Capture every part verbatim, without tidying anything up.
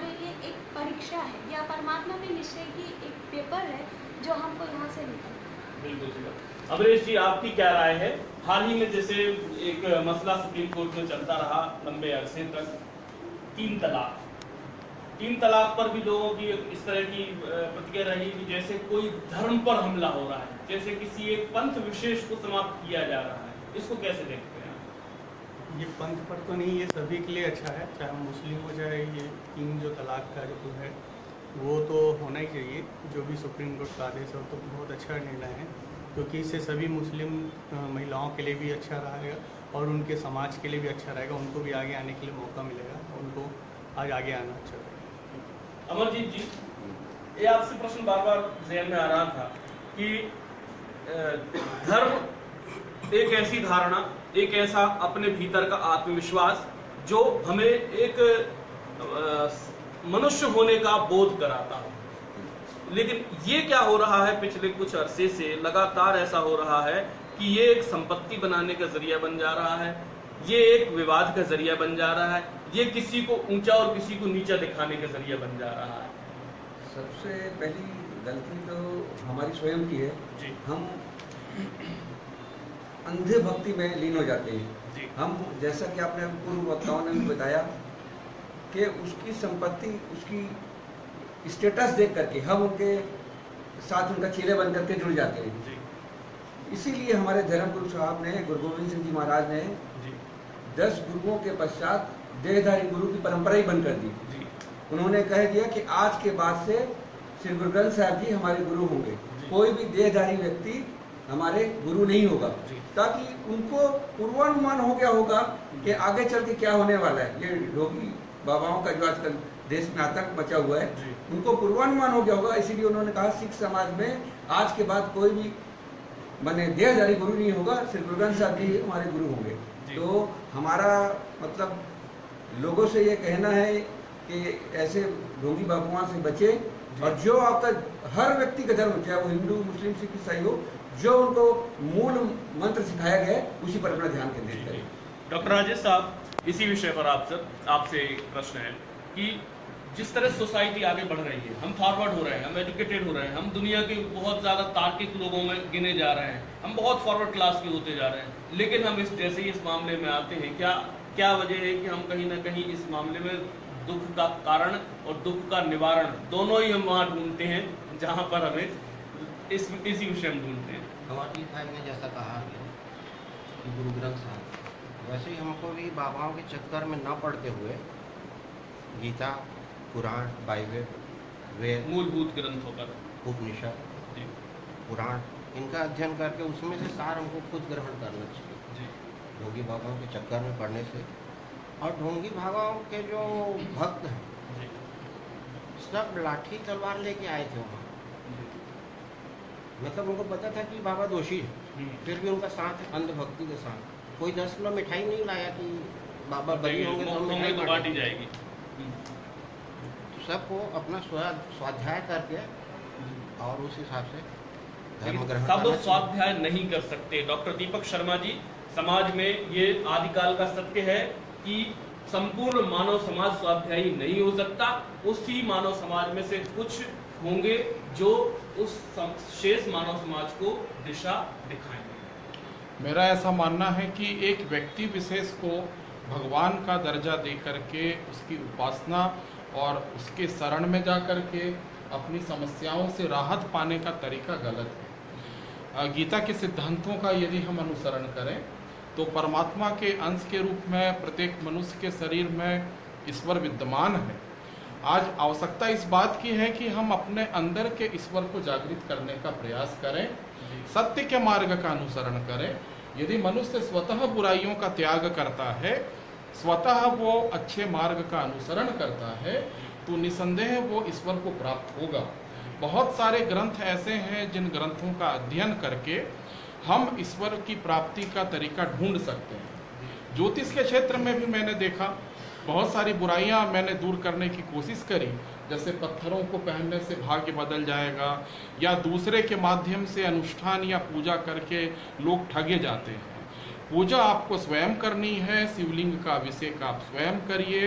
हमारे लिए एक परीक्षा है या परमात्मा के निश्चय की एक पेपर है जो हमको यहाँ से निकलना है। बिल्कुल सही। अमरीश जी, आपकी क्या राय है? हाल ही में जैसे एक मसला सुप्रीम कोर्ट में चलता रहा लंबे अरसे तक, तीन तलाक तीन तलाक पर भी लोगों की इस तरह की प्रतिक्रिया रही कि जैसे कोई धर्म पर हमला हो रहा है, जैसे किसी एक पंथ विशेष को समाप्त किया जा रहा है। इसको कैसे देखते हैं? ये पंथ पर तो नहीं, ये सभी के लिए अच्छा है, चाहे मुस्लिम हो चाहे ये तीन जो तलाक का जो है वो तो होना ही चाहिए। जो भी सुप्रीम कोर्ट का आदेश है तो बहुत अच्छा निर्णय है, क्योंकि इससे सभी मुस्लिम महिलाओं के लिए भी अच्छा रहेगा और उनके समाज के लिए भी अच्छा रहेगा। उनको भी आगे आने के लिए मौका मिलेगा, उनको आज आगे आना अच्छा रहेगा। अमरजीत जी, ये आपसे प्रश्न बार बार ज़हन में आ रहा था कि धर्म एक ऐसी धारणा, एक ऐसा अपने भीतर का आत्मविश्वास जो हमें एक मनुष्य होने का बोध कराता हो, लेकिन ये क्या हो रहा है पिछले कुछ अरसे से लगातार ऐसा हो रहा है कि ये एक संपत्ति बनाने का जरिया बन जा रहा है, ये एक विवाद का जरिया बन जा रहा है, ये किसी को ऊंचा और किसी को नीचा दिखाने का जरिया बन जा रहा है। सबसे पहली गलती तो हमारी स्वयं की है जी। हम अंधे भक्ति में लीन हो जाते हैं जी। हम जैसा कि आपने पूर्व वक्ताओं ने भी बताया कि उसकी संपत्ति, उसकी स्टेटस देख करके हम उनके साथ उनका चेले बन करके जुड़ जाते हैं जी। इसीलिए हमारे धर्म गुरु साहब ने, गुरु गोविंद सिंह जी महाराज ने जी। दस गुरुओं के पश्चात देहधारी गुरु की परंपरा ही बंद कर दी जी। उन्होंने कह दिया कि आज के बाद से श्री गुरु ग्रंथ साहब जी हमारे गुरु होंगे, कोई भी देहधारी व्यक्ति हमारे गुरु नहीं होगा, ताकि उनको पूर्वानुमान हो गया होगा कि आगे चल के क्या होने वाला है। ये ढोंगी बाबाओं का जो आजकल देश में आतंक मचा हुआ है, उनको पूर्वानुमान हो गया होगा। इसीलिए उन्होंने कहा सिख समाज में आज के बाद कोई भी माने देहधारी गुरु नहीं होगा, श्री गुरु ग्रंथ साहब जी हमारे गुरु होंगे। तो हमारा मतलब लोगों से ये कहना है कि ऐसे ढोंगी बाबुओं से बचे, और जो आपका हर व्यक्ति का धर्म, चाहे वो हिंदू मुस्लिम सिख ईसाई हो, जो उनको मूल मंत्र सिखाया गया है उसी पर अपना ध्यान केंद्रित करें। डॉक्टर राजेश साहब, इसी विषय पर आपसे आपसे एक प्रश्न है कि जिस तरह सोसाइटी आगे बढ़ रही है, हम फॉरवर्ड हो रहे हैं, हम एजुकेटेड हो रहे हैं, हम दुनिया के बहुत ज़्यादा तार्किक लोगों में गिने जा रहे हैं, हम बहुत फॉरवर्ड क्लास के होते जा रहे हैं, लेकिन हम इस जैसे ही इस मामले में आते हैं, क्या क्या वजह है कि हम कहीं ना कहीं इस मामले में दुख का कारण और दुख का निवारण दोनों ही हम वहाँ ढूंढते हैं जहाँ पर हमें इस इसी विषय में ढूंढते हैं। कवाटी फाइव में जैसा कहा गया कि गुरु ग्रंथ साहब, वैसे ही हमको भी बाबाओं के चक्कर में न पड़ते हुए गीता, पुराण, बाइबल, वेद, मूलभूत ग्रंथों पर, उपनिषद, पुराण, इनका अध्ययन करके उसमें से सार हमको खुद ग्रहण करना चाहिए जी। ढोंगी बाबाओं के चक्कर में पड़ने से, और ढोंगी बाबाओं के जो भक्त हैं सब लाठी तलवार लेके आए थे वहाँ, मतलब उनको पता था कि बाबा दोषी है, फिर भी उनका साथ है अंधभक्ति के साथ। कोई दस किलो मिठाई नहीं लाया कि बाबा बड़ी होंगे तो मिठाई बांटी जाएगी। सबको अपना स्वाध्याय करके और उस हिसाब से धर्म ग्रहण सब स्वाध्याय नहीं कर सकते। डॉक्टर दीपक शर्मा जी, समाज में ये आदिकाल का सत्य है कि संपूर्ण मानव समाज स्वाध्यायी नहीं हो सकता। उसी मानव समाज में से कुछ होंगे जो उस शेष मानव समाज को दिशा दिखाएंगे। मेरा ऐसा मानना है कि एक व्यक्ति विशेष को भगवान का दर्जा दे करके उसकी उपासना और उसके शरण में जा कर के अपनी समस्याओं से राहत पाने का तरीका गलत है। गीता के सिद्धांतों का यदि हम अनुसरण करें तो परमात्मा के अंश के रूप में प्रत्येक मनुष्य के शरीर में ईश्वर विद्यमान है। आज आवश्यकता इस बात की है कि हम अपने अंदर के ईश्वर को जागृत करने का प्रयास करें, सत्य के मार्ग का अनुसरण करें। यदि मनुष्य स्वतः बुराइयों का त्याग करता है, स्वतः वो अच्छे मार्ग का अनुसरण करता है, तो निसंदेह वो ईश्वर को प्राप्त होगा। बहुत सारे ग्रंथ ऐसे हैं जिन ग्रंथों का अध्ययन करके हम ईश्वर की प्राप्ति का तरीका ढूंढ सकते हैं। ज्योतिष के क्षेत्र में भी मैंने देखा बहुत सारी बुराइयां मैंने दूर करने की कोशिश करी, जैसे पत्थरों को पहनने से भाग्य बदल जाएगा, या दूसरे के माध्यम से अनुष्ठान या पूजा करके लोग ठगे जाते हैं। पूजा आपको स्वयं करनी है, शिवलिंग का अभिषेक आप स्वयं करिए,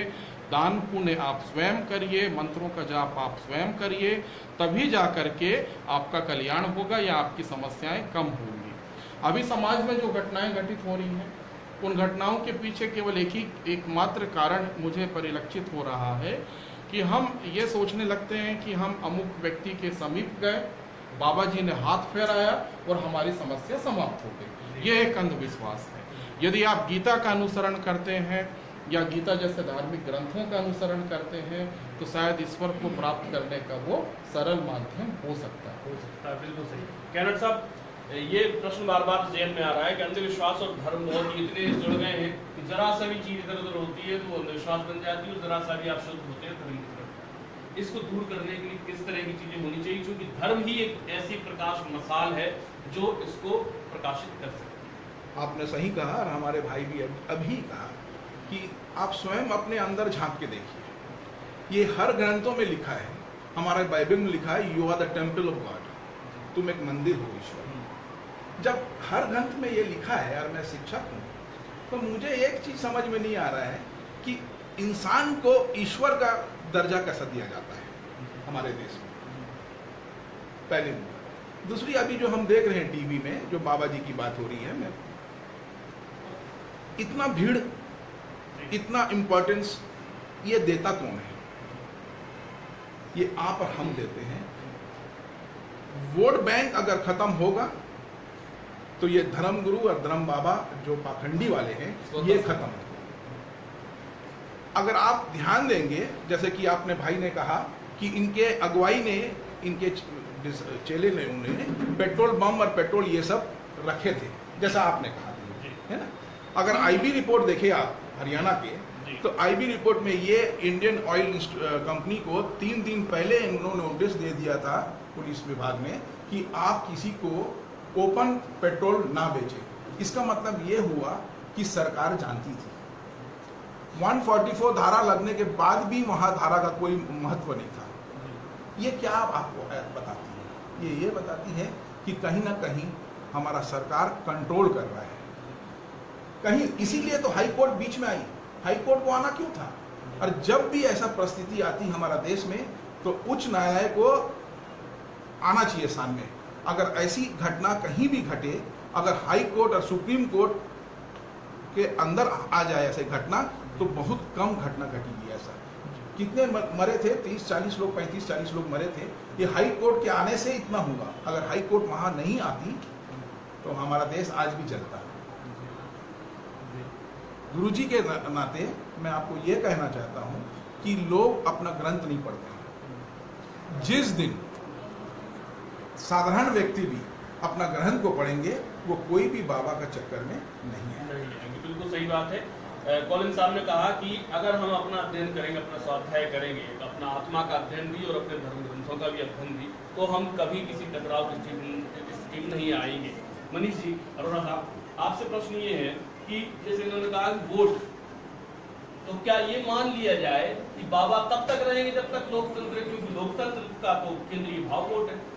दान पुण्य आप स्वयं करिए, मंत्रों का जाप आप स्वयं करिए, तभी जा करके आपका कल्याण होगा या आपकी समस्याएं कम होंगी। अभी समाज में जो घटनाएं घटित हो रही हैं, उन घटनाओं के पीछे केवल एक ही एकमात्र कारण मुझे परिलक्षित हो रहा है कि हम ये सोचने लगते हैं कि हम अमुक व्यक्ति के समीप गए, बाबा जी ने हाथ फेराया और हमारी समस्या समाप्त हो गई। ये एक अंधविश्वास है। यदि आप गीता का अनुसरण करते हैं या गीता जैसे धार्मिक ग्रंथों का अनुसरण करते हैं तो शायद ईश्वर को प्राप्त करने का वो सरल माध्यम हो सकता है। हो सकता है, बिल्कुल सही। कैनेट साहब, ये प्रश्न बार बार जेल में आ रहा है कि अंधविश्वास और धर्म बहुत इतने जुड़ गए हैं कि जरा सा भी चीज इधर उधर होती है तो वो अंधविश्वास बन जाती है और जरा सा भी आप शुद्ध होते हैं धर्म की तरफ। इसको दूर करने के लिए किस तरह की चीजें होनी चाहिए, क्योंकि धर्म ही एक ऐसी प्रकाश मसाल है जो इसको प्रकाशित कर सकती है। आपने सही कहा और हमारे भाई भी अभी कहा कि आप स्वयं अपने अंदर झांक के देखिए। ये हर ग्रंथों में लिखा है, हमारे बाइबल में लिखा है, you are the temple of God, तुम एक मंदिर हो ईश्वर। जब हर ग्रंथ में ये लिखा है और मैं शिक्षक हूँ तो मुझे एक चीज समझ में नहीं आ रहा है कि इंसान को ईश्वर का दर्जा कैसा दिया जाता है हमारे देश में, पहली बात। दूसरी, अभी जो हम देख रहे हैं टीवी में जो बाबा जी की बात हो रही है, मैं इतना भीड़, इतना इंपॉर्टेंस ये देता कौन है? ये आप और हम देते हैं। वोट बैंक अगर खत्म होगा तो ये धर्म गुरु और धर्म बाबा जो पाखंडी वाले हैं ये खत्म हो। अगर आप ध्यान देंगे, जैसे कि आपने भाई ने कहा कि इनके अगुवाई ने, इनके चेले ने, उन्होंने पेट्रोल बम और पेट्रोल ये सब रखे थे, जैसा आपने कहा, है ना। अगर आईबी रिपोर्ट देखे आप हरियाणा के, तो आईबी रिपोर्ट में ये इंडियन ऑयल कंपनी को तीन दिन पहले इन्होंने नोटिस दे दिया था पुलिस विभाग ने कि आप किसी को ओपन पेट्रोल ना बेचें। इसका मतलब ये हुआ कि सरकार जानती थी। एक सौ चौवालीस धारा लगने के बाद भी वहां धारा का कोई महत्व नहीं था। ये क्या आपको बताती है? ये ये बताती है कि कहीं ना कहीं हमारा सरकार कंट्रोल कर रहा है कहीं। इसीलिए तो हाई कोर्ट बीच में आई। हाई कोर्ट को आना क्यों था? और जब भी ऐसा परिस्थिति आती हमारा देश में तो उच्च न्यायालय को आना चाहिए सामने। अगर ऐसी घटना कहीं भी घटे, अगर हाई कोर्ट और सुप्रीम कोर्ट के अंदर आ जाए ऐसी घटना, तो बहुत कम घटना घटेगी। ऐसा कितने मरे थे? तीस चालीस लोग, पैंतीस चालीस लोग मरे थे। ये हाई कोर्ट के आने से इतना हुआ। अगर हाई कोर्ट वहां नहीं आती तो हमारा देश आज भी चलता। गुरुजी के नाते मैं आपको ये कहना चाहता हूं कि लोग अपना ग्रंथ नहीं पढ़ते। जिस दिन साधारण व्यक्ति भी अपना ग्रंथ को पढ़ेंगे, वो कोई भी बाबा का चक्कर में नहीं है। नहीं है, बिल्कुल सही बात है। कॉलिन साहब ने कहा कि अगर हम अपना अध्ययन करेंगे, अपना स्वाध्याय करेंगे, अपना आत्मा का अध्ययन भी और अपने धर्म ग्रंथों का भी अध्ययन भी, तो हम कभी किसी टकराव की स्थिति में नहीं आएंगे। मनीष जी, अरोड़ा साहब, आपसे प्रश्न ये है कि जैसे इन्होंने कहा वोट, तो क्या ये मान लिया जाए कि बाबा तब तक रहेंगे जब तक लोकतंत्र, क्योंकि लोकतंत्र का तो केंद्रीय भाव वोट है।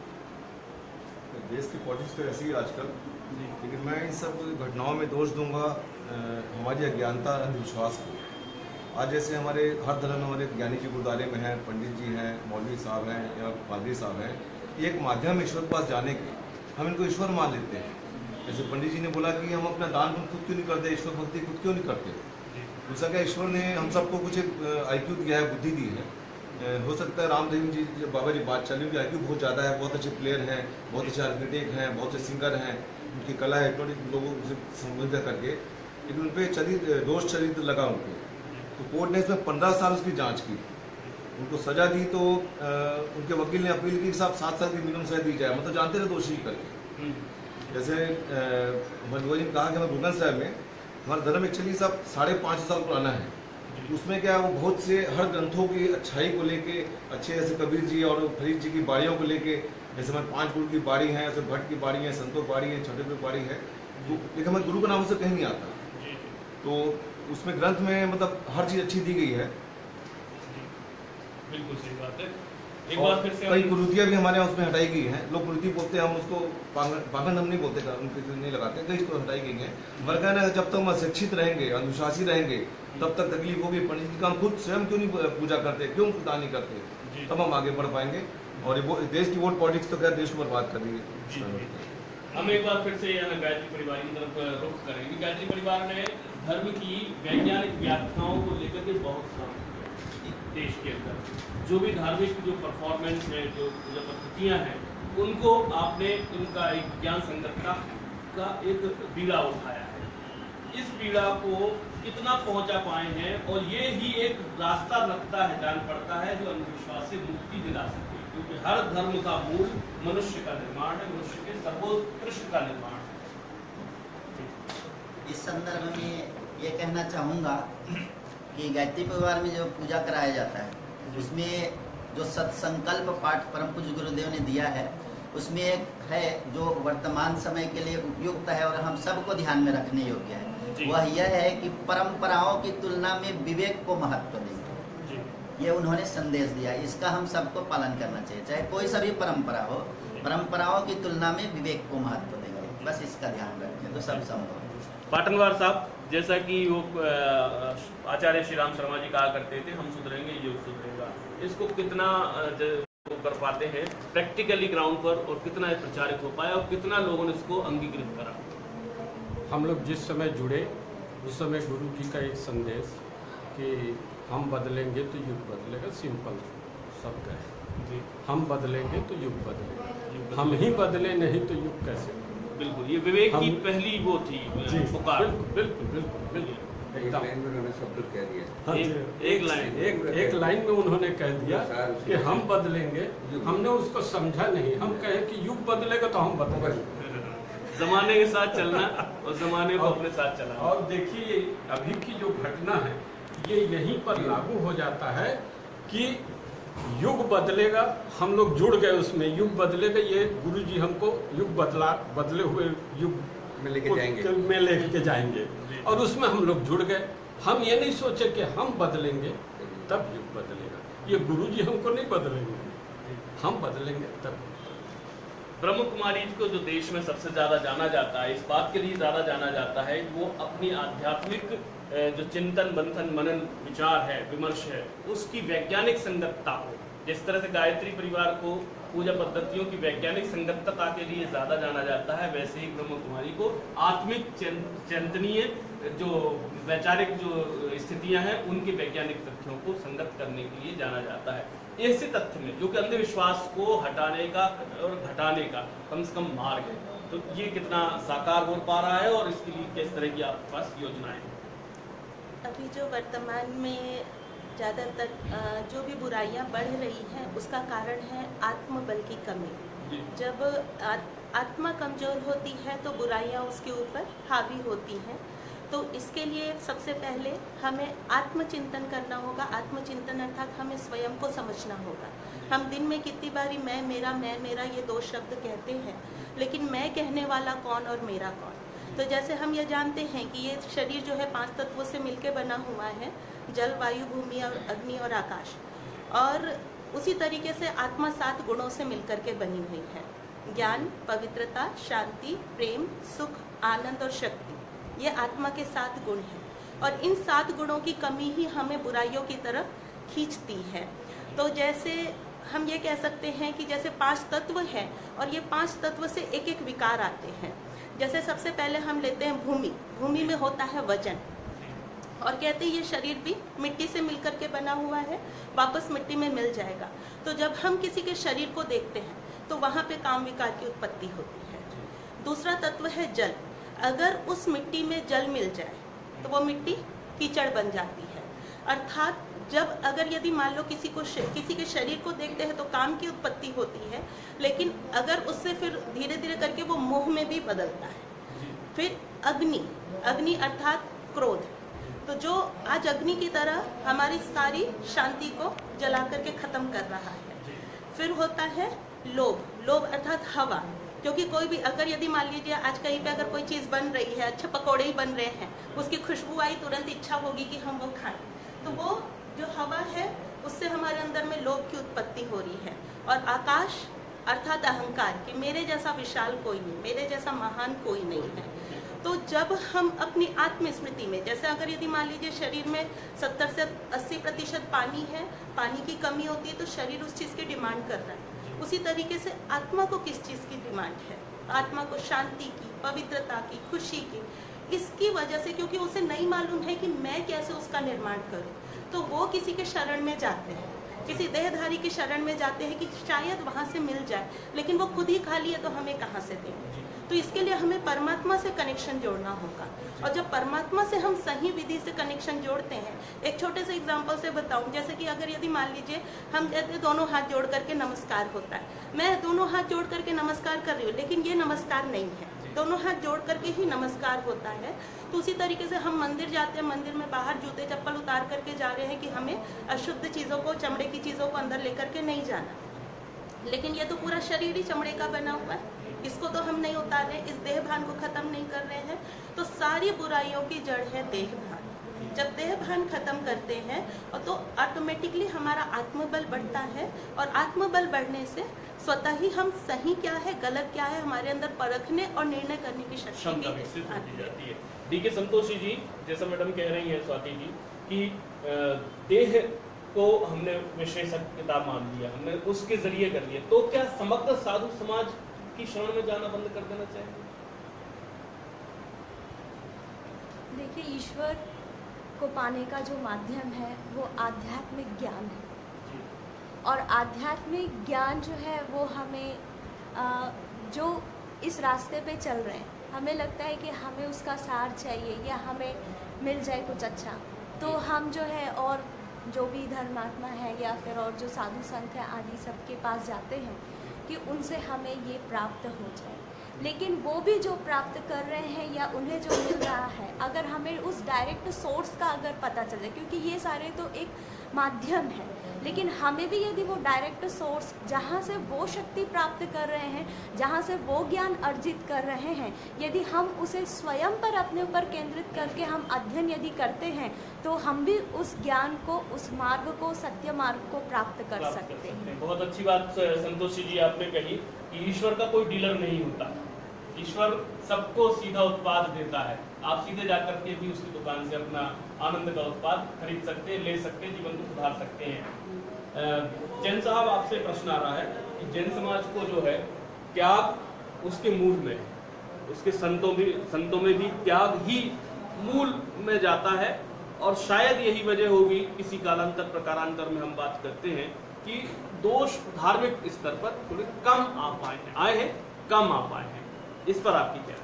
देश की पॉलिटिक्स तो ऐसी है आजकल, लेकिन मैं इन सब घटनाओं में दोष दूंगा हमारी अज्ञानता, अंधविश्वास को। आज जैसे हमारे हर धर्म में हमारे ज्ञानी जी गुरुद्वारे में हैं, पंडित जी हैं, मौलवी साहब हैं या पादरी साहब हैं, एक माध्यम ईश्वर के पास जाने के, हम इनको ईश्वर मान लेते हैं। जैसे पंडित जी ने बोला कि हम अपना दान खुद क्यों नहीं करते, ईश्वर भक्ति खुद क्यों नहीं करते। दूसरा क्या, ईश्वर ने हम सबको कुछ आई क्यू दिया है, बुद्धि दी है। हो सकता है रामदेव जी, बाबा जी बात चली, उनकी आई क्यू बहुत ज़्यादा है, बहुत अच्छे प्लेयर हैं, बहुत अच्छे आर्किटेक्ट हैं, बहुत अच्छे सिंगर हैं, उनकी कला है लोगों से संबोधित करके, लेकिन उन पर चरित्र दोष चरित्र लगा उनको। तो कोर्ट ने इसमें पंद्रह साल उसकी जांच की, उनको सजा दी। तो आ, उनके वकील ने अपील की साहब सात साल की मिनिमम सजा दी जाए, मतलब जानते रहे दोषी करके। जैसे मनोज जी ने कहा कि हमें गुरगन साहब में हमारा धर्म एक्चुअली साहब साढ़े पाँच साल पुराना है। उसमें क्या, वो बहुत से हर ग्रंथों की अच्छाई को लेके, अच्छे जैसे कबीर जी और फरीद जी की बाड़ियों को लेके, जैसे हमारे पांच गुरु की बाड़ी है, जैसे भट्ट की बाड़ी है, संतों की बाड़ी है, छोटे की बाड़ी है, तो लेकिन हमें गुरु का नाम से कहीं नहीं आता। तो उसमें ग्रंथ में मतलब हर चीज़ अच्छी दी गई है। बिल्कुल सही बात है। एक बार फिर से कई कुरीतियाँ भी हमारे यहाँ उसमें हटाई गई हैं। लोग कुरीति बोलते हैं, हम उसको पाखंड हम नहीं बोलते, उनके नहीं लगाते, कई इसको हटाई गई है। हमारा कहना है जब तक हम अशिक्षित रहेंगे, अंधविश्वासी रहेंगे, तब तक तकलीफ होगी पंडित जी का, हम खुद स्वयं क्यों नहीं पूजा करते, क्यों पूजा नहीं करते, तब हम आगे बढ़ पाएंगे। और ये देश की वोट पॉलिटिक्स तो क्या देश को बर्बाद कर देगी। हम एक बार फिर से गायत्री परिवार की तरफ रुख करेंगे। गायत्री परिवार ने धर्म की वैज्ञानिक व्याख्याओं को लेकर के बहुत काम किया देश के अंदर। जो भी धार्मिक जो परफॉर्मेंस है, जो जो पद्धतियाँ हैं, उनको आपने इनका एक ज्ञान संगतता का एक बीड़ा उठाया है। इस पीड़ा को कितना पहुंचा पाए हैं, और ये ही एक रास्ता लगता है, जान पड़ता है, जो अंधविश्वास से मुक्ति दिला सके, क्योंकि हर धर्म का मूल मनुष्य का निर्माण है, मनुष्य के सर्वोत्कृष्ट का निर्माण है। इस संदर्भ में ये कहना चाहूँगा कि गायत्री परिवार में जो पूजा कराया जाता है, उसमें जो सत्संकल्प पाठ परम पूज्य गुरुदेव ने दिया है, उसमें एक है जो वर्तमान समय के लिए उपयुक्त है और हम सबको ध्यान में रखने योग्य है। वह यह है कि परंपराओं की तुलना में विवेक को महत्व देंगे। ये उन्होंने संदेश दिया, इसका हम सबको पालन करना चाहिए, चाहे कोई सा भी परंपरा हो, परंपराओं की तुलना में विवेक को महत्व देंगे, बस इसका ध्यान रखें तो सब संभव है। पाटनवार साहब, जैसा कि वो आचार्य श्री राम शर्मा जी कहा करते थे, हम सुधरेंगे युग सुधरेगा, इसको कितना कर पाते हैं प्रैक्टिकली ग्राउंड पर, और कितना प्रचारित हो पाया, और कितना लोगों ने इसको अंगीकृत करा? हम लोग जिस समय जुड़े उस समय गुरु जी का एक संदेश कि हम बदलेंगे तो युग बदलेगा, सिंपल शब्द है जी। हम बदलेंगे तो युग बदलेगा, हम ही बदले नहीं तो युग कैसे? बिल्कुल, ये विवेक की पहली वो थी पुकार। बिल्कुल बिल्कुल बिल्कुल एक लाइन में उन्होंने सब कुछ कह दिया। हाँ, एक, एक लाइन एक एक लाइन में उन्होंने कह दिया कि हम बदलेंगे। हमने उसको समझा नहीं, हम कहे कि युग बदलेगा तो हम बदलेंगे। जमाने के साथ चलना और जमाने को अपने साथ चलाना। और देखिए अभी की जो घटना है ये यहीं पर लागू हो जाता है कि युग बदलेगा, हम लोग जुड़ गए उसमें, युग बदलेगा, ये गुरु जी हमको युग बदला बदले हुए युग में लेके जाएंगे में लेके जाएंगे और उसमें हम लोग जुड़ गए। हम ये नहीं सोचे कि हम बदलेंगे तब युग बदलेगा, ये गुरु जी हमको नहीं बदलेंगे, हम बदलेंगे तब। ब्रह्म कुमारी को जो देश में सबसे ज़्यादा जाना जाता है, इस बात के लिए ज़्यादा जाना जाता है, वो अपनी आध्यात्मिक जो चिंतन मंथन मनन विचार है, विमर्श है, उसकी वैज्ञानिक संगतता को, जिस तरह से गायत्री परिवार को पूजा पद्धतियों की वैज्ञानिक संगतता के लिए ज़्यादा जाना जाता है, वैसे ही ब्रह्म कुमारी को आत्मिक चिंतनीय जो वैचारिक जो स्थितियां हैं उनके वैज्ञानिक तथ्यों को संगत करने के लिए जाना जाता है। ऐसे तथ्य में जो कि अंधविश्वास को हटाने का और घटाने का कम से कम मार्ग है, तो ये कितना साकार हो पा रहा है और इसके लिए किस तरह की आपके पास योजनाएं हैं? अभी जो वर्तमान में ज़्यादातर जो भी बुराइयां बढ़ रही हैं उसका कारण है आत्मबल की कमी। जब आत्मा कमज़ोर होती है तो बुराइयां उसके ऊपर हावी होती हैं। तो इसके लिए सबसे पहले हमें आत्मचिंतन करना होगा। आत्मचिंतन अर्थात हमें स्वयं को समझना होगा। हम दिन में कितनी बारी मैं मेरा मैं मेरा ये दो शब्द कहते हैं, लेकिन मैं कहने वाला कौन और मेरा कौन? तो जैसे हम ये जानते हैं कि ये शरीर जो है पांच तत्वों से मिलकर बना हुआ है, जल वायु भूमि और अग्नि और आकाश, और उसी तरीके से आत्मा सात गुणों से मिलकर के बनी हुई है। ज्ञान, पवित्रता, शांति, प्रेम, सुख, आनंद और शक्ति, ये आत्मा के सात गुण हैं। और इन सात गुणों की कमी ही हमें बुराइयों की तरफ खींचती है। तो जैसे हम ये कह सकते हैं कि जैसे पांच तत्व हैं और ये पांच तत्व से एक एक विकार आते हैं। जैसे सबसे पहले हम लेते हैं भूमि। भूमि में होता है वजन, और कहते हैं ये शरीर भी मिट्टी से मिलकर के बना हुआ है, वापस मिट्टी में मिल जाएगा। तो जब हम किसी के शरीर को देखते हैं तो वहाँ पे काम विकार की उत्पत्ति होती है। दूसरा तत्व है जल। अगर उस मिट्टी में जल मिल जाए तो वो मिट्टी कीचड़ बन जाती है। अर्थात जब अगर यदि मान लो किसी को किसी के शरीर को देखते हैं तो काम की उत्पत्ति होती है, लेकिन अगर उससे फिर धीरे धीरे करके वो मोह में भी बदलता है। फिर अग्नि, अग्नि अर्थात क्रोध। तो जो आज अग्नि की तरह हमारी सारी शांति को जला करके खत्म कर रहा है। फिर होता है लोभ। लोभ अर्थात हवा, क्योंकि कोई भी अगर यदि मान लीजिए आज कहीं पे अगर कोई चीज़ बन रही है, अच्छे पकौड़े ही बन रहे हैं, उसकी खुशबू आई, तुरंत इच्छा होगी कि हम वो खाएं। तो वो जो हवा है उससे हमारे अंदर में लोभ की उत्पत्ति हो रही है। और आकाश अर्थात अहंकार कि मेरे जैसा विशाल कोई नहीं, मेरे जैसा महान कोई नहीं है। तो जब हम अपनी आत्मस्मृति में, जैसे अगर यदि मान लीजिए शरीर में सत्तर से अस्सी प्रतिशत पानी है, पानी की कमी होती है तो शरीर उस चीज़ की डिमांड कर रहा है। उसी तरीके से आत्मा को किस चीज़ की डिमांड है? आत्मा को शांति की, पवित्रता की, खुशी की। इसकी वजह से, क्योंकि उसे नहीं मालूम है कि मैं कैसे उसका निर्माण करूं, तो वो किसी के शरण में जाते हैं, किसी देहधारी के शरण में जाते हैं कि शायद वहां से मिल जाए, लेकिन वो खुद ही खाली है तो हमें कहाँ से देंगे। तो इसके लिए हमें परमात्मा से कनेक्शन जोड़ना होगा, और जब परमात्मा से हम सही विधि से कनेक्शन जोड़ते हैं, एक छोटे से एग्जांपल से बताऊं, जैसे कि अगर यदि मान लीजिए हम कहते हैं दोनों हाथ जोड़ करके नमस्कार होता है, मैं दोनों हाथ जोड़ करके नमस्कार कर रही हूँ, लेकिन ये नमस्कार नहीं है, दोनों हाथ जोड़ करके ही नमस्कार होता है। तो उसी तरीके से हम मंदिर जाते हैं, मंदिर में बाहर जूते चप्पल उतार करके जा रहे हैं कि हमें अशुद्ध चीज़ों को, चमड़े की चीज़ों को अंदर लेकर के नहीं जाना, लेकिन ये तो पूरा शरीर ही चमड़े का बना हुआ है, इसको तो हम नहीं उतार रहे, इस देह भान को खत्म नहीं कर रहे हैं। तो सारी बुराइयों की जड़ है देह भान। जब देह भान खत्म करते हैं और तो ऑटोमेटिकली हमारा आत्मबल बढ़ता है, और आत्मबल बढ़ने से स्वतः ही हम सही क्या है, गलत क्या है, हमारे अंदर परखने और निर्णय करने की क्षमता शक्ति विकसित जाती है। डी के संतोषी जी, जैसा मैडम कह रही हैं स्वाति जी कि देह को हमने विशेषज्ञ किताब मान लिया, हमने उसके जरिए कर लिया, तो क्या समग्र साधु समाज की शरण में जाना बंद कर देना चाहिए? देखिए, ईश्वर को पाने का जो माध्यम है वो आध्यात्मिक ज्ञान है, और आध्यात्मिक ज्ञान जो है वो हमें आ, जो इस रास्ते पे चल रहे हैं, हमें लगता है कि हमें उसका सार चाहिए या हमें मिल जाए कुछ अच्छा, तो हम जो है और जो भी धर्मात्मा है या फिर और जो साधु संत है आदि सबके पास जाते हैं कि उनसे हमें ये प्राप्त हो जाए। लेकिन वो भी जो प्राप्त कर रहे हैं या उन्हें जो मिल रहा है, अगर हमें उस डायरेक्ट सोर्स का अगर पता चल जाए, क्योंकि ये सारे तो एक माध्यम है, लेकिन हमें भी यदि वो डायरेक्ट सोर्स जहाँ से वो शक्ति प्राप्त कर रहे हैं, जहाँ से वो ज्ञान अर्जित कर रहे हैं, यदि हम उसे स्वयं पर अपने ऊपर केंद्रित करके हम अध्ययन यदि करते हैं, तो हम भी उस ज्ञान को, उस मार्ग को, सत्य मार्ग को प्राप्त कर प्राप्त सकते कर हैं। बहुत अच्छी बात संतोषी जी आपने कही कि ईश्वर का कोई डीलर नहीं होता, ईश्वर सबको सीधा उत्पाद देता है। आप सीधे जाकर के भी उसकी दुकान से अपना आनंद का उत्पाद खरीद सकते हैं, ले सकते हैं, जीवन को सुधार सकते हैं। जैन साहब, आपसे प्रश्न आ रहा है कि जैन समाज को जो है त्याग उसके मूल में है, उसके संतों भी संतों में भी त्याग ही मूल में जाता है, और शायद यही वजह होगी किसी कालांतर प्रकारांतर में हम बात करते हैं कि दोष धार्मिक स्तर पर थोड़े कम आ पाए हैं, आए हैं कम आ पाए हैं। इस पर आपकी क्या?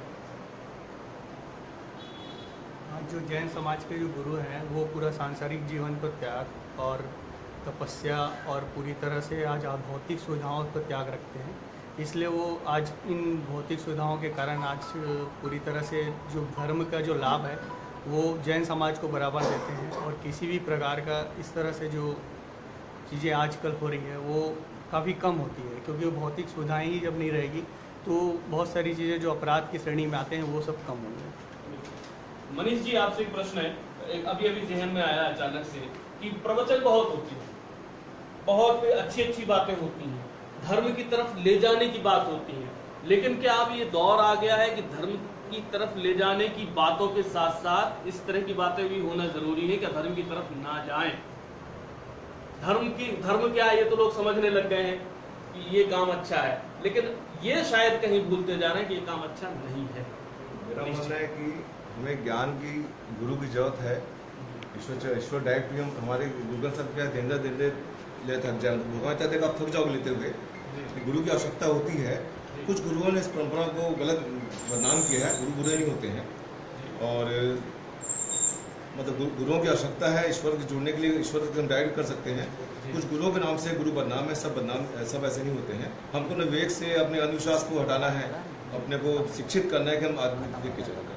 जो जैन समाज के जो गुरु हैं वो पूरा सांसारिक जीवन को त्याग और तपस्या और पूरी तरह से आज आप भौतिक सुविधाओं को त्याग रखते हैं, इसलिए वो आज इन भौतिक सुविधाओं के कारण आज पूरी तरह से जो धर्म का जो लाभ है वो जैन समाज को बराबर देते हैं, और किसी भी प्रकार का इस तरह से जो चीज़ें आजकल हो रही है वो काफ़ी कम होती है, क्योंकि वो भौतिक सुविधाएं ही जब नहीं रहेगी तो बहुत सारी चीज़ें जो अपराध की श्रेणी में आते हैं वो सब कम होंगे। मनीष जी, आपसे एक प्रश्न है, एक अभी अभी जहन में आया अचानक से कि प्रवचन बहुत होते हैं, बहुत अच्छी अच्छी बातें होती हैं, धर्म की तरफ ले जाने की बात होती है, लेकिन क्या अब ये दौर आ गया है कि धर्म की तरफ ले जाने की बातों के साथ साथ इस तरह की बातें भी होना जरूरी है कि धर्म की तरफ ना जाएं? धर्म की धर्म क्या है ये तो लोग समझने लग गए हैं कि ये काम अच्छा है, लेकिन ये शायद कहीं भूलते जा रहे हैं कि ये काम अच्छा नहीं है। मेरा मानना है कि हमें ज्ञान की, गुरु की जरूरत है। ईश्वर ईश्वर डायरेक्ट भी हम हमारे गूगल सर क्या देंदा दे दे ले थक जाए, भगवान चाहते आप थक जाओगे लेते हुए, गुरु की आवश्यकता होती है। कुछ गुरुओं ने इस परंपरा को गलत बदनाम किया है, गुरु बुरे नहीं होते हैं, और मतलब गुरुओं की आवश्यकता है ईश्वर के जुड़ने के लिए, ईश्वर को हम डायरेक्ट कर सकते हैं। कुछ गुरुओं के नाम से गुरु बदनाम है, सब बदनाम सब ऐसे नहीं होते हैं। हमको न विवेक से अपने अंधविश्वास को हटाना है, अपने को शिक्षित करना है कि हम आदमी देख के चलेंगे।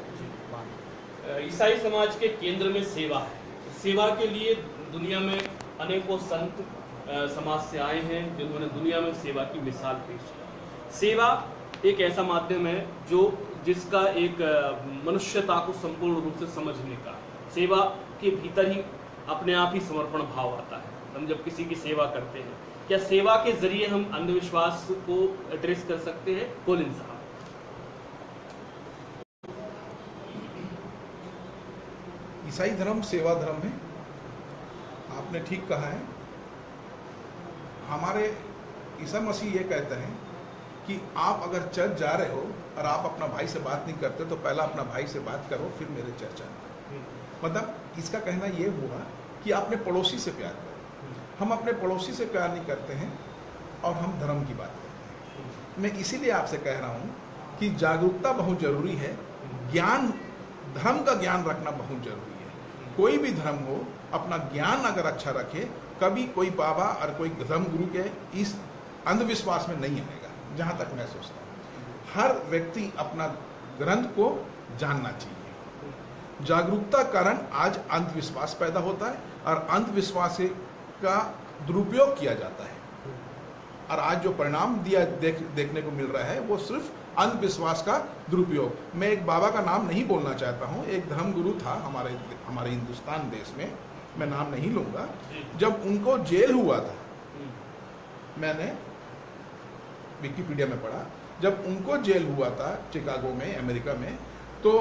ईसाई समाज के केंद्र में सेवा है, सेवा के लिए दुनिया में अनेकों संत समाज से आए हैं जिन्होंने दुनिया में सेवा की मिसाल पेश की। सेवा एक ऐसा माध्यम है जो जिसका एक मनुष्यता को संपूर्ण रूप से समझने का, सेवा के भीतर ही अपने आप ही समर्पण भाव आता है। हम जब किसी की सेवा करते हैं, क्या सेवा के जरिए हम अंधविश्वास को एड्रेस कर सकते हैं? कोलिन साहब। ईसाई धर्म सेवा धर्म है, आपने ठीक कहा है। हमारे ईसा मसीह ये कहते हैं कि आप अगर चर्च जा रहे हो और आप अपना भाई से बात नहीं करते तो पहला अपना भाई से बात करो फिर मेरे चर्च आना। मतलब इसका कहना ये हुआ कि अपने पड़ोसी से प्यार करो। हम अपने पड़ोसी से प्यार नहीं करते हैं और हम धर्म की बात करते हैं। मैं इसीलिए आपसे कह रहा हूँ कि जागरूकता बहुत जरूरी है, ज्ञान, धर्म का ज्ञान रखना बहुत जरूरी है। कोई भी धर्म हो अपना ज्ञान अगर अच्छा रखे, कभी कोई बाबा और कोई धर्म गुरु के इस अंधविश्वास में नहीं आएगा, जहाँ तक मैं सोचता हूँ। हर व्यक्ति अपना ग्रंथ को जानना चाहिए। जागरूकता कारण आज अंधविश्वास पैदा होता है और अंधविश्वास का दुरुपयोग किया जाता है, और आज जो परिणाम दिया देख, देखने को मिल रहा है वो सिर्फ अंधविश्वास का दुरुपयोग। मैं एक बाबा का नाम नहीं बोलना चाहता हूँ, एक धर्मगुरु था हमारे हमारे हिंदुस्तान देश में, मैं नाम नहीं लूंगा। जब उनको जेल हुआ था, मैंने विकिपीडिया में पढ़ा, जब उनको जेल हुआ था चिकागो में, अमेरिका में, तो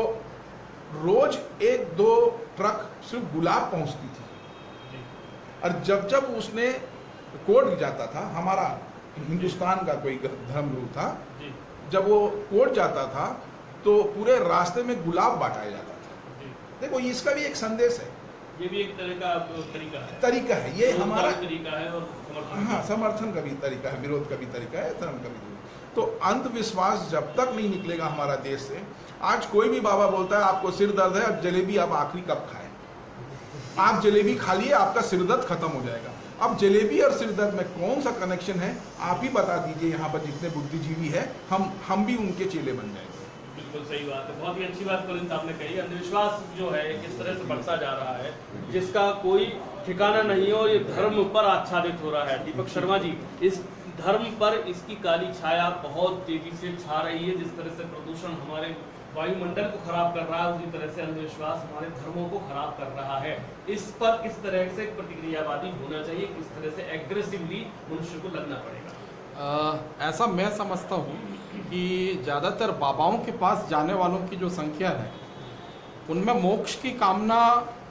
रोज एक दो ट्रक सिर्फ गुलाब पहुंचती थी। और जब जब उसने कोर्ट जाता था, हमारा हिंदुस्तान का कोई धर्मगुरु था, जब वो कोर्ट जाता था तो पूरे रास्ते में गुलाब बांटा जाता था। देखो इसका भी एक संदेश है, ये भी एक तरह का तरीका है तरीका है ये हमारा तरीका है, और समर्थन हाँ समर्थन का भी तरीका है, विरोध का भी तरीका है, धर्म का भी। तो अंधविश्वास जब तक नहीं निकलेगा हमारा देश से, आज कोई भी बाबा बोलता है आपको सिर दर्द है, अब जलेबी आप आखिरी कब खाएं, आप जलेबी खा लिए आपका सिर दर्द खत्म हो जाएगा। अब जलेबी और सिर दर्द में कौन सा कनेक्शन है, आप ही बता दीजिए। यहाँ पर जितने बुद्धिजीवी है, हम हम भी उनके चेले बन जाएंगे। बिल्कुल सही बात है, बहुत ही अच्छी बात कुलिंद आपने कही। अंधविश्वास जो है किस तरह से बढ़ता जा रहा है, जिसका कोई ठिकाना नहीं हो, ये धर्म पर आच्छादित हो रहा है। दीपक शर्मा जी, इस धर्म पर इसकी काली छाया बहुत तेजी से छा रही है। जिस तरह से प्रदूषण हमारे वायुमंडल को खराब कर रहा है, उसी तरह से अंधविश्वास हमारे धर्मों को खराब कर रहा है। इस पर किस तरह से प्रतिक्रियावादी होना चाहिए, किस तरह से एग्रेसिवली मनुष्य को लगना पड़ेगा? आ, ऐसा मैं समझता हूँ कि ज़्यादातर बाबाओं के पास जाने वालों की जो संख्या है, उनमें मोक्ष की कामना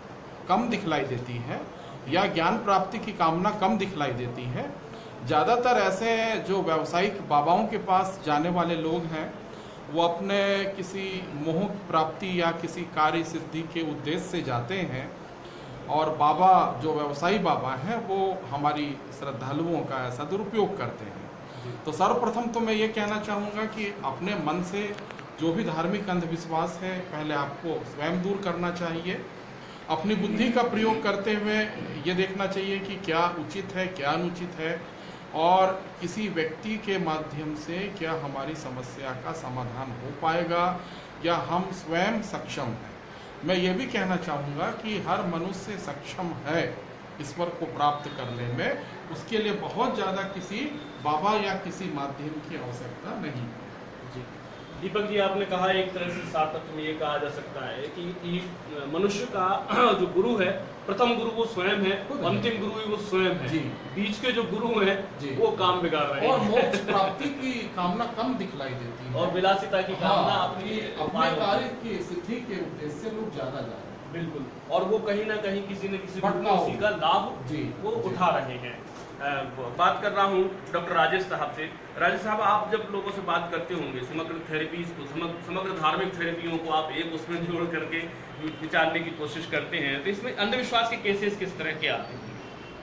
कम दिखलाई देती है, या ज्ञान प्राप्ति की कामना कम दिखलाई देती है। ज़्यादातर ऐसे जो व्यावसायिक बाबाओं के पास जाने वाले लोग हैं, वो अपने किसी मोह प्राप्ति या किसी कार्य सिद्धि के उद्देश्य से जाते हैं, और बाबा जो व्यवसायी बाबा हैं वो हमारी श्रद्धालुओं का ऐसा दुरुपयोग करते हैं। तो सर्वप्रथम तो मैं ये कहना चाहूँगा कि अपने मन से जो भी धार्मिक अंधविश्वास है, पहले आपको स्वयं दूर करना चाहिए। अपनी बुद्धि का प्रयोग करते हुए ये देखना चाहिए कि क्या उचित है, क्या अनुचित है, और किसी व्यक्ति के माध्यम से क्या हमारी समस्या का समाधान हो पाएगा या हम स्वयं सक्षम हैं। मैं ये भी कहना चाहूँगा कि हर मनुष्य सक्षम है ईश्वर को प्राप्त करने में, उसके लिए बहुत ज़्यादा किसी बाबा या किसी माध्यम की आवश्यकता नहीं है। जी दीपक जी, आपने कहा एक तरह से सातत्य में ये कहा जा सकता है कि मनुष्य का जो गुरु है, प्रथम गुरु वो स्वयं है, अंतिम गुरु भी वो स्वयं है। बीच के जो गुरु हैं वो काम बिगाड़ रहे हैं, और मोक्ष प्राप्ति की कामना कम दिखलाई देती है, और विलासिता की कामना हाँ, अपनी अपने कार्य की सिद्धि के उद्देश्य से लोग ज्यादा जा रहे हैं। बिल्कुल, और वो कहीं ना कहीं किसी न किसी उसी का लाभ वो उठा रहे हैं। आ, बात कर रहा हूँ डॉक्टर राजेश साहब से। राजेश साहब, आप जब लोगों से बात करते होंगे समग्र थेरेपीज को, समग्र समग्र धार्मिक थेरेपियों को आप एक उसमें जोड़ करके विचारने की कोशिश करते हैं, तो इसमें अंधविश्वास के केसेस किस तरह के आते हैं?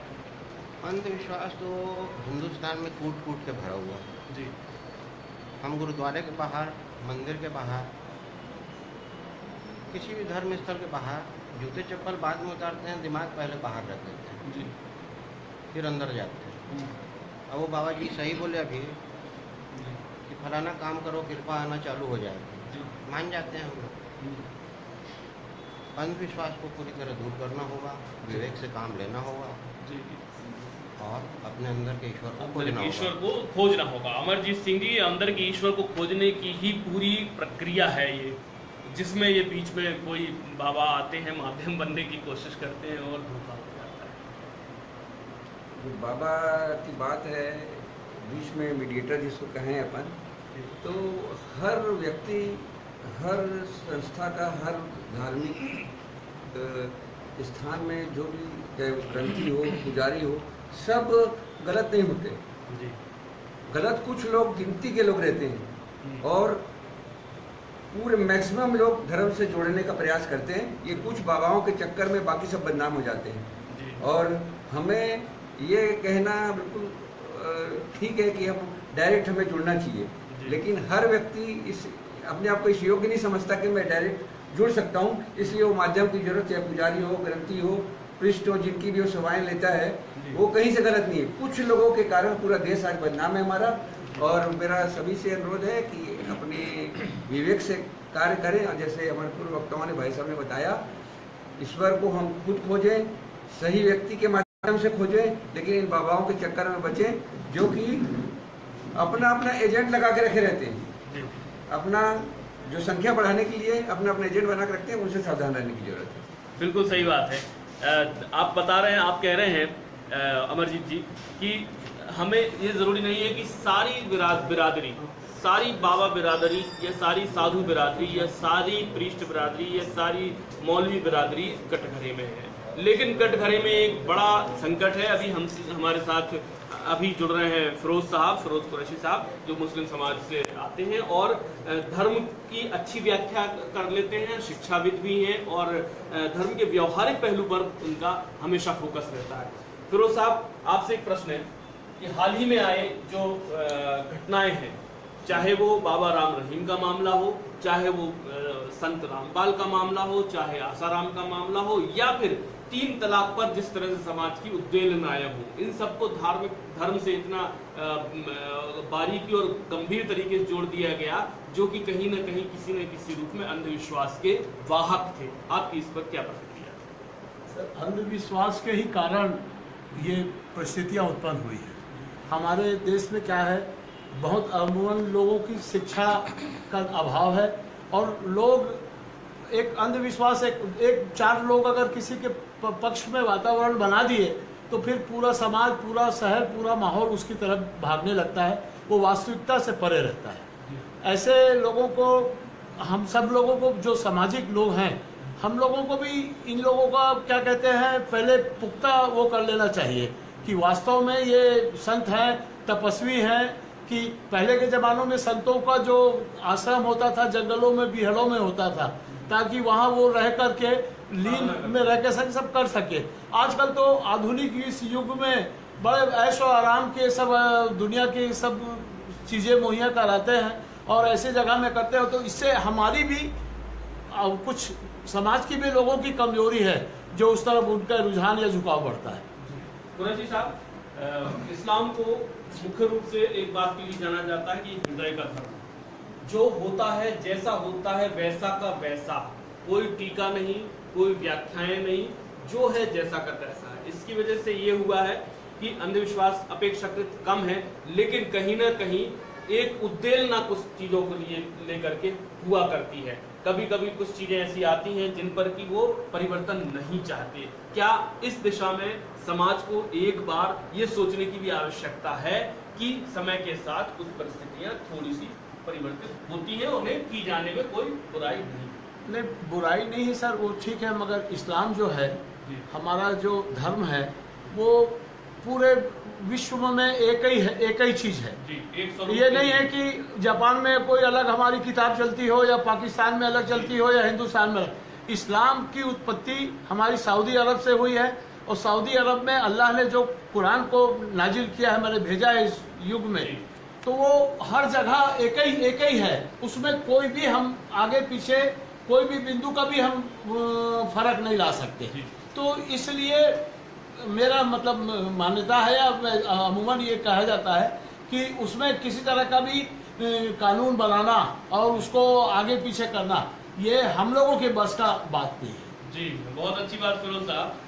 अंधविश्वास तो हिंदुस्तान में कूट कूट के भरा हुआ है जी। हम गुरुद्वारे के बाहर, मंदिर के बाहर, किसी भी धर्म स्थल के बाहर जूते चप्पल बाद में उतारते हैं, दिमाग पहले बाहर रख देते हैं जी, फिर अंदर जाते हैं। अब वो बाबा जी सही बोले अभी कि फलाना काम करो, कृपा आना चालू हो जाएगी, मान जाते हैं हम लोग। अंधविश्वास को पूरी तरह दूर करना होगा, विवेक से काम लेना होगा जी, और अपने अंदर के ईश्वर को खोजना होगा। ईश्वर को खोजना होगा। अमरजीत सिंह जी, अंदर के ईश्वर को खोजने की ही पूरी प्रक्रिया है ये, जिसमें ये बीच में कोई बाबा आते हैं, माध्यम बनने की कोशिश करते हैं और धोखा हो जाता है। बाबा की बात है, बीच में मीडिएटर जिसको कहें अपन, तो हर व्यक्ति, हर संस्था का, हर धार्मिक स्थान में जो भी चाहे ग्रंथी हो, पुजारी हो, सब गलत नहीं होते। जी। गलत कुछ लोग, गिनती के लोग रहते हैं और पूरे मैक्सिमम लोग धर्म से जोड़ने का प्रयास करते हैं। ये कुछ बाबाओं के चक्कर में बाकी सब बदनाम हो जाते हैं। और हमें ये कहना बिल्कुल ठीक है कि हम डायरेक्ट हमें जुड़ना चाहिए, लेकिन हर व्यक्ति इस अपने आप को इस योग्य नहीं समझता कि मैं डायरेक्ट जुड़ सकता हूँ, इसलिए वो माध्यम की जरूरत है। पुजारी हो, ग्रंथी हो, पृष्ठ हो, जिनकी भी वो सेवाएं लेता है, वो कहीं से गलत नहीं है। कुछ लोगों के कारण पूरा देश आज बदनाम है हमारा। और मेरा सभी से अनुरोध है कि अपने विवेक से कार्य करें। और जैसे हमारे पूर्व वक्ताओं ने, भाई साहब ने बताया, ईश्वर को हम खुद खोजें, सही व्यक्ति के माध्यम से खोजें, लेकिन इन बाबाओं के चक्कर में बचें जो कि अपना अपना एजेंट लगा के रखे रहते हैं। अपना जो संख्या बढ़ाने के लिए अपना अपना एजेंट बना के रखते हैं, उनसे सावधान रहने की जरूरत है। बिल्कुल सही बात है। आप बता रहे हैं, आप कह रहे हैं अमरजीत जी कि हमें ये ज़रूरी नहीं है कि सारी बिरादरी, सारी बाबा बिरादरी या सारी साधु बिरादरी या सारी पृष्ठ बिरादरी या सारी मौलवी बिरादरी कटघरे में है। लेकिन कटघरे में एक बड़ा संकट है। अभी हम हमारे साथ अभी जुड़ रहे हैं फिरोज साहब, फिरोज कुरैशी साहब, जो मुस्लिम समाज से आते हैं और धर्म की अच्छी व्याख्या कर लेते हैं, शिक्षाविद भी हैं और धर्म के व्यवहारिक पहलू पर उनका हमेशा फोकस रहता है। फिरोज साहब, आपसे एक प्रश्न है कि हाल ही में आए जो घटनाएं हैं, चाहे वो बाबा राम रहीम का मामला हो, चाहे वो संत रामपाल का मामला हो, चाहे आसाराम का मामला हो, या फिर तीन तलाक पर जिस तरह से समाज की उद्वेलन आया हो, इन सबको धार्मिक धर्म से इतना बारीकी और गंभीर तरीके से जोड़ दिया गया, जो कि कहीं न कहीं किसी न किसी रूप में अंधविश्वास के वाहक थे। आपकी इस पर क्या प्रतिक्रिया? सर, अंधविश्वास के ही कारण ये परिस्थितियाँ उत्पन्न हुई है। हमारे देश में क्या है, बहुत अमूमन लोगों की शिक्षा का अभाव है और लोग एक अंधविश्वास, एक एक चार लोग अगर किसी के पक्ष में वातावरण बना दिए तो फिर पूरा समाज, पूरा शहर, पूरा माहौल उसकी तरफ भागने लगता है। वो वास्तविकता से परे रहता है। ऐसे लोगों को, हम सब लोगों को, जो सामाजिक लोग हैं, हम लोगों को भी इन लोगों का क्या कहते हैं, पहले पुख्ता वो कर लेना चाहिए कि वास्तव में ये संत हैं, तपस्वी हैं। कि पहले के ज़मानों में संतों का जो आश्रम होता था जंगलों में, बिहड़ों में होता था, ताकि वहाँ वो रह करके लीन में रह के सब सब कर सके। आजकल तो आधुनिक इस युग में बड़े ऐशो आराम के सब दुनिया की सब चीज़ें मुहैया कराते हैं और ऐसे जगह में करते हो, तो इससे हमारी भी कुछ समाज की भी लोगों की कमजोरी है, जो उस तरफ उनका रुझान या झुकाव बढ़ता है। कुरैशी साहब, इस्लाम को मुख्य रूप से एक बात के लिए जाना जाता है कि हृदय का धर्म, जो होता है, जैसा होता है वैसा का वैसा, कोई टीका नहीं, कोई व्याख्याएं नहीं, जो है जैसा का तैसा है। इसकी वजह से ये हुआ है कि अंधविश्वास अपेक्षाकृत कम है, लेकिन कहीं ना कहीं एक उद्वेलना कुछ चीजों को लिए लेकर के हुआ करती है। कभी कभी कुछ चीजें ऐसी आती हैं जिन पर कि वो परिवर्तन नहीं चाहते। क्या इस दिशा में समाज को एक बार ये सोचने की भी आवश्यकता है कि समय के साथ कुछ परिस्थितियां थोड़ी सी परिवर्तित होती हैं, उन्हें की जाने में कोई बुराई नहीं? नहीं, बुराई नहीं है सर, वो ठीक है, मगर इस्लाम जो है, हमारा जो धर्म है, वो पूरे विश्व में एक ही है, एक ही चीज है। ये नहीं है कि जापान में कोई अलग हमारी किताब चलती हो या पाकिस्तान में अलग चलती हो या हिंदुस्तान में अलग। इस्लाम की उत्पत्ति हमारी सऊदी अरब से हुई है और सऊदी अरब में अल्लाह ने जो कुरान को नाजिल किया है, मैंने भेजा है इस युग में, तो वो हर जगह एक ही एक ही है। उसमें कोई भी हम आगे पीछे कोई भी बिंदु का भी हम फर्क नहीं ला सकते। तो इसलिए मेरा मतलब मान्यता है, या अमूमन ये कहा जाता है कि उसमें किसी तरह का भी कानून बनाना और उसको आगे पीछे करना, ये हम लोगों के बस का बात नहीं है। जी, बहुत अच्छी बात फिरोज साहब।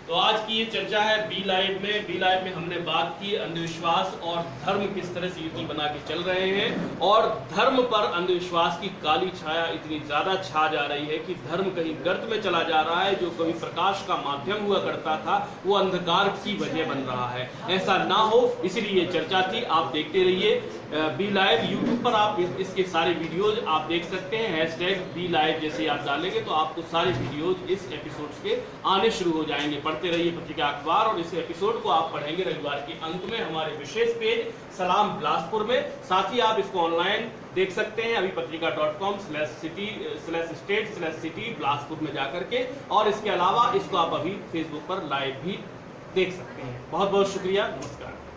तो आज की ये चर्चा है बी लाइव में। बी लाइव में हमने बात की अंधविश्वास और धर्म किस तरह से युति बना के चल रहे हैं, और धर्म पर अंधविश्वास की काली छाया इतनी ज्यादा छा जा रही है कि धर्म कहीं गर्त में चला जा रहा है। जो कभी प्रकाश का माध्यम हुआ करता था वो अंधकार की वजह बन रहा है। ऐसा ना हो इसलिए ये चर्चा थी। आप देखते रहिए बी लाइव। यूट्यूब पर आप इसके सारे वीडियोज आप देख सकते हैं। हैशटैग बी लाइव जैसे आप डालेंगे तो आपको सारे वीडियोज इस एपिसोड के आने शुरू हो जाएंगे। पढ़ते रहिए पत्रिका अखबार, और इस एपिसोड को आप पढ़ेंगे रविवार के अंत में हमारे विशेष पेज सलाम बिलासपुर में। साथ ही आप इसको ऑनलाइन देख सकते हैं अभी Patrika dot com slash city slash state slash city Bilaspur में जाकर के, और इसके अलावा इसको आप अभी फेसबुक पर लाइव भी देख सकते हैं। बहुत बहुत शुक्रिया, नमस्कार।